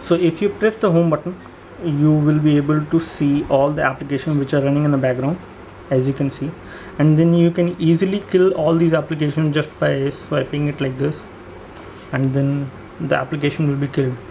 So if you press the home button, you will be able to see all the applications which are running in the background, as you can see, and then you can easily kill all these applications just by swiping it like this, and then the application will be killed.